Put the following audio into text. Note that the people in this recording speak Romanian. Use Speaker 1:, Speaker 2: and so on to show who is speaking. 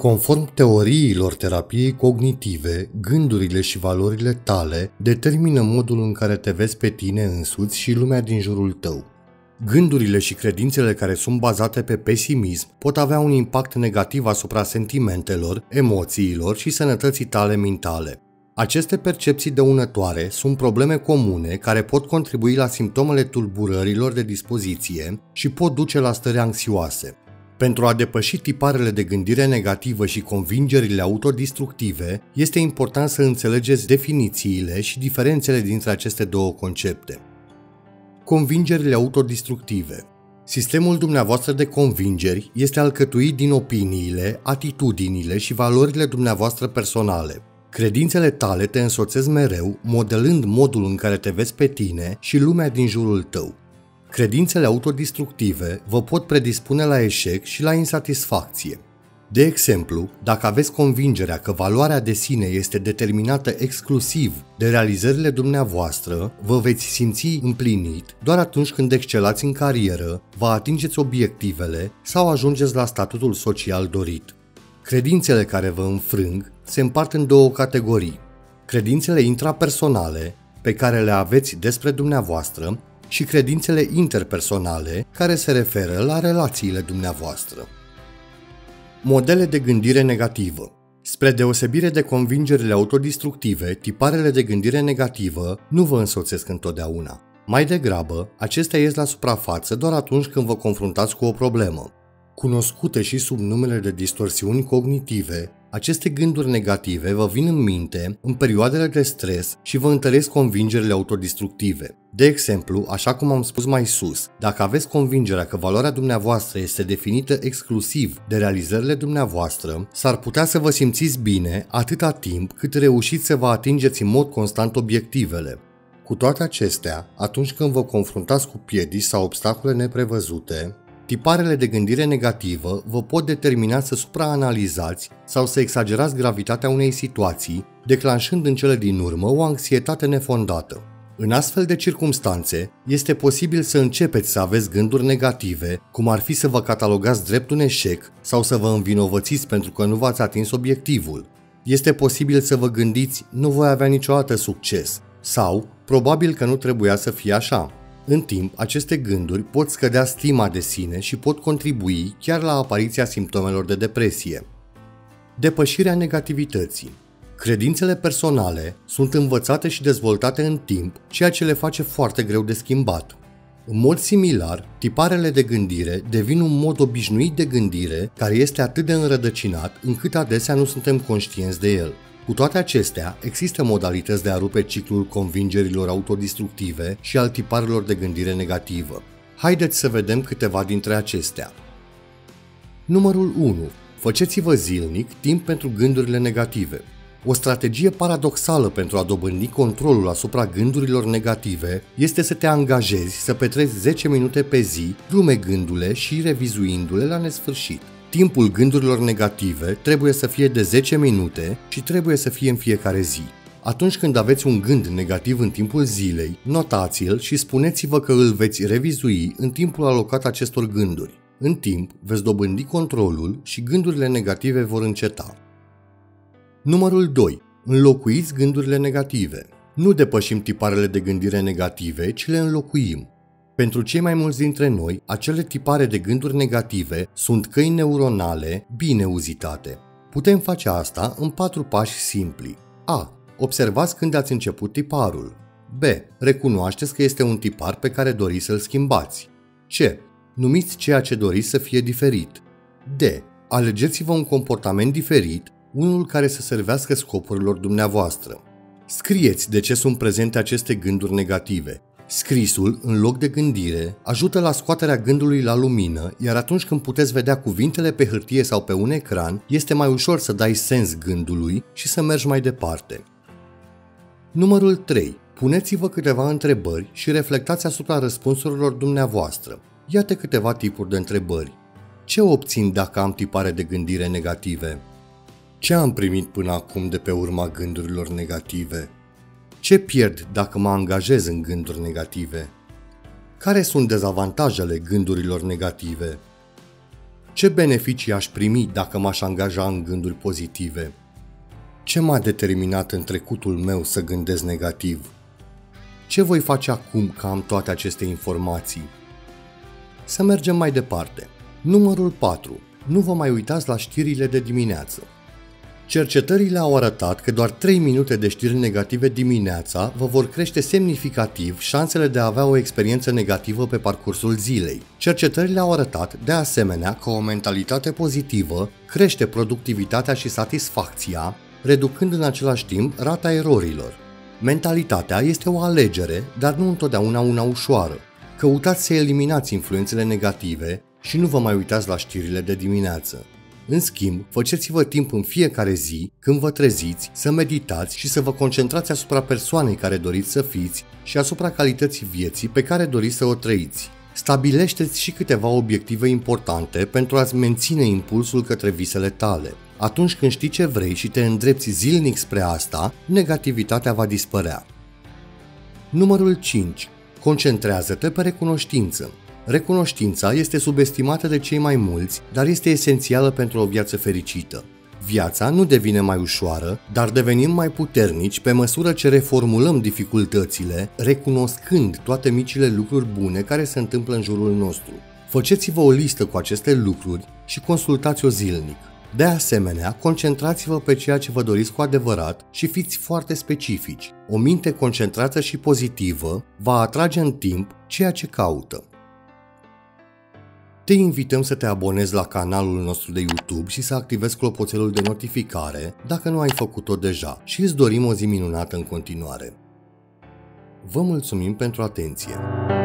Speaker 1: Conform teoriilor terapiei cognitive, gândurile și valorile tale determină modul în care te vezi pe tine însuți și lumea din jurul tău. Gândurile și credințele care sunt bazate pe pesimism pot avea un impact negativ asupra sentimentelor, emoțiilor și sănătății tale mentale. Aceste percepții dăunătoare sunt probleme comune care pot contribui la simptomele tulburărilor de dispoziție și pot duce la stări anxioase. Pentru a depăși tiparele de gândire negativă și convingerile autodistructive, este important să înțelegeți definițiile și diferențele dintre aceste două concepte. Convingerile autodistructive. Sistemul dumneavoastră de convingeri este alcătuit din opiniile, atitudinile și valorile dumneavoastră personale. Credințele tale te însoțesc mereu, modelând modul în care te vezi pe tine și lumea din jurul tău. Credințele autodistructive vă pot predispune la eșec și la insatisfacție. De exemplu, dacă aveți convingerea că valoarea de sine este determinată exclusiv de realizările dumneavoastră, vă veți simți împlinit doar atunci când excelați în carieră, vă atingeți obiectivele sau ajungeți la statutul social dorit. Credințele care vă înfrâng se împart în două categorii: credințele intrapersonale, pe care le aveți despre dumneavoastră, și credințele interpersonale, care se referă la relațiile dumneavoastră. Modele de gândire negativă. Spre deosebire de convingerile autodistructive, tiparele de gândire negativă nu vă însoțesc întotdeauna. Mai degrabă, acestea ies la suprafață doar atunci când vă confruntați cu o problemă. Cunoscute și sub numele de distorsiuni cognitive, aceste gânduri negative vă vin în minte în perioadele de stres și vă întăresc convingerile autodistructive. De exemplu, așa cum am spus mai sus, dacă aveți convingerea că valoarea dumneavoastră este definită exclusiv de realizările dumneavoastră, s-ar putea să vă simțiți bine atâta timp cât reușiți să vă atingeți în mod constant obiectivele. Cu toate acestea, atunci când vă confruntați cu piedici sau obstacole neprevăzute, tiparele de gândire negativă vă pot determina să supraanalizați sau să exagerați gravitatea unei situații, declanșând în cele din urmă o anxietate nefondată. În astfel de circumstanțe, este posibil să începeți să aveți gânduri negative, cum ar fi să vă catalogați drept un eșec sau să vă învinovățiți pentru că nu v-ați atins obiectivul. Este posibil să vă gândiți, nu voi avea niciodată succes, sau probabil că nu trebuia să fie așa. În timp, aceste gânduri pot scădea stima de sine și pot contribui chiar la apariția simptomelor de depresie. Depășirea negativității. Credințele personale sunt învățate și dezvoltate în timp, ceea ce le face foarte greu de schimbat. În mod similar, tiparele de gândire devin un mod obișnuit de gândire care este atât de înrădăcinat încât adesea nu suntem conștienți de el. Cu toate acestea, există modalități de a rupe ciclul convingerilor autodistructive și al tiparelor de gândire negativă. Haideți să vedem câteva dintre acestea. Numărul 1. Faceți-vă zilnic timp pentru gândurile negative. O strategie paradoxală pentru a dobândi controlul asupra gândurilor negative este să te angajezi să petreci 10 minute pe zi rumegându-le și revizuindu-le la nesfârșit. Timpul gândurilor negative trebuie să fie de 10 minute și trebuie să fie în fiecare zi. Atunci când aveți un gând negativ în timpul zilei, notați-l și spuneți-vă că îl veți revizui în timpul alocat acestor gânduri. În timp, veți dobândi controlul și gândurile negative vor înceta. Numărul 2. Înlocuiți gândurile negative. Nu depășim tiparele de gândire negative, ci le înlocuim. Pentru cei mai mulți dintre noi, acele tipare de gânduri negative sunt căi neuronale bine uzitate. Putem face asta în 4 pași simpli. A. Observați când ați început tiparul. B. Recunoașteți că este un tipar pe care doriți să-l schimbați. C. Numiți ceea ce doriți să fie diferit. D. Alegeți-vă un comportament diferit, unul care să servească scopurilor dumneavoastră. Scrieți de ce sunt prezente aceste gânduri negative. Scrisul, în loc de gândire, ajută la scoaterea gândului la lumină, iar atunci când puteți vedea cuvintele pe hârtie sau pe un ecran, este mai ușor să dai sens gândului și să mergi mai departe. Numărul 3. Puneți-vă câteva întrebări și reflectați asupra răspunsurilor dumneavoastră. Iată câteva tipuri de întrebări. Ce obțin dacă am tipare de gândire negative? Ce am primit până acum de pe urma gândurilor negative? Ce pierd dacă mă angajez în gânduri negative? Care sunt dezavantajele gândurilor negative? Ce beneficii aș primi dacă m-aș angaja în gânduri pozitive? Ce m-a determinat în trecutul meu să gândesc negativ? Ce voi face acum că am toate aceste informații? Să mergem mai departe. Numărul 4. Nu vă mai uitați la știrile de dimineață. Cercetările au arătat că doar 3 minute de știri negative dimineața vă vor crește semnificativ șansele de a avea o experiență negativă pe parcursul zilei. Cercetările au arătat, de asemenea, că o mentalitate pozitivă crește productivitatea și satisfacția, reducând în același timp rata erorilor. Mentalitatea este o alegere, dar nu întotdeauna una ușoară. Căutați să eliminați influențele negative și nu vă mai uitați la știrile de dimineață. În schimb, faceți-vă timp în fiecare zi, când vă treziți, să meditați și să vă concentrați asupra persoanei care doriți să fiți și asupra calității vieții pe care doriți să o trăiți. Stabilește-ți și câteva obiective importante pentru a-ți menține impulsul către visele tale. Atunci când știi ce vrei și te îndrepți zilnic spre asta, negativitatea va dispărea. Numărul 5. Concentrează-te pe recunoștință. Recunoștința este subestimată de cei mai mulți, dar este esențială pentru o viață fericită. Viața nu devine mai ușoară, dar devenim mai puternici pe măsură ce reformulăm dificultățile, recunoscând toate micile lucruri bune care se întâmplă în jurul nostru. Faceți-vă o listă cu aceste lucruri și consultați-o zilnic. De asemenea, concentrați-vă pe ceea ce vă doriți cu adevărat și fiți foarte specifici. O minte concentrată și pozitivă va atrage în timp ceea ce caută. Te invităm să te abonezi la canalul nostru de YouTube și să activezi clopoțelul de notificare dacă nu ai făcut-o deja și îți dorim o zi minunată în continuare. Vă mulțumim pentru atenție!